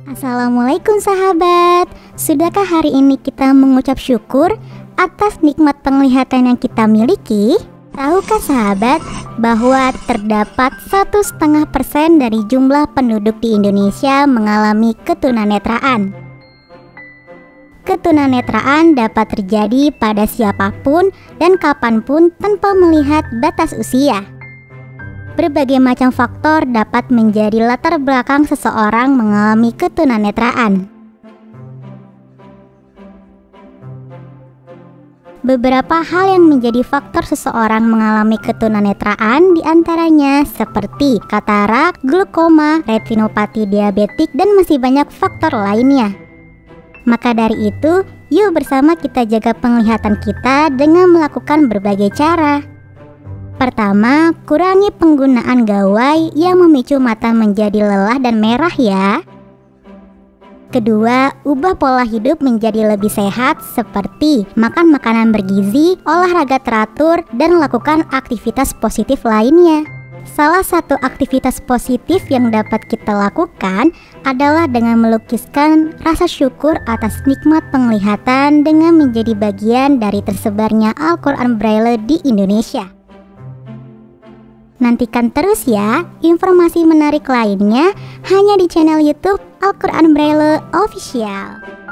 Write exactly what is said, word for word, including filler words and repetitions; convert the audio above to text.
Assalamualaikum sahabat. Sudahkah hari ini kita mengucap syukur atas nikmat penglihatan yang kita miliki? Tahukah sahabat bahwa terdapat satu setengah persen dari jumlah penduduk di Indonesia mengalami ketunanetraan? Ketunanetraan dapat terjadi pada siapapun dan kapanpun tanpa melihat batas usia. Berbagai macam faktor dapat menjadi latar belakang seseorang mengalami ketunanetraan. Beberapa hal yang menjadi faktor seseorang mengalami ketunanetraan diantaranya seperti katarak, glaukoma, retinopati diabetik, dan masih banyak faktor lainnya. Maka dari itu, yuk bersama kita jaga penglihatan kita dengan melakukan berbagai cara. Pertama, kurangi penggunaan gawai yang memicu mata menjadi lelah dan merah ya. Kedua, ubah pola hidup menjadi lebih sehat seperti makan makanan bergizi, olahraga teratur, dan lakukan aktivitas positif lainnya. Salah satu aktivitas positif yang dapat kita lakukan adalah dengan melukiskan rasa syukur atas nikmat penglihatan dengan menjadi bagian dari tersebarnya Al-Quran Braille di Indonesia. Nantikan terus ya informasi menarik lainnya hanya di channel YouTube Al-Quran Braille Official.